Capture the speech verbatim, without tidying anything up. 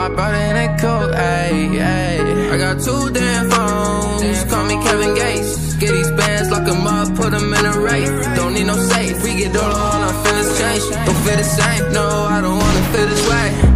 I brought in a coat, ayy, ayy. I got two damn phones, call me Kevin Gates. Get these bands, lock them up, put them in a race. Don't need no safe, we get all our feelings change. Don't feel the same, no, I don't wanna feel this way.